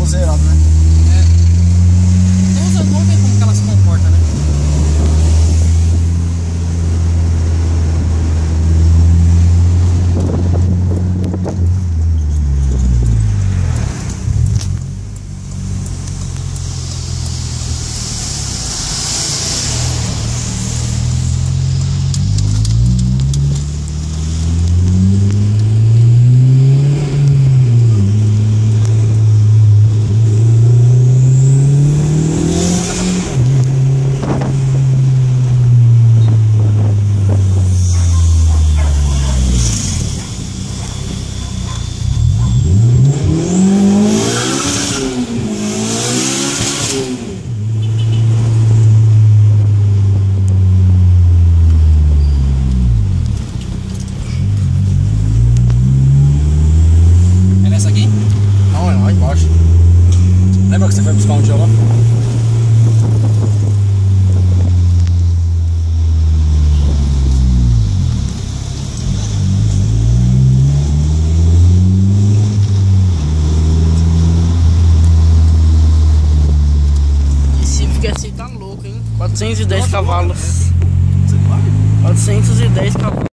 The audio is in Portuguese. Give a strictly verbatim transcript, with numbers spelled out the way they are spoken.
for zerado, né? É. Então usa, vamos ver como que ela se comporta, né? É nessa aqui? Não, é lá embaixo. Lembra que você foi buscar um dia lá? Esse fica assim, tá louco, hein? quatrocentos e dez cavalos. Você vai? quatrocentos e dez cavalos.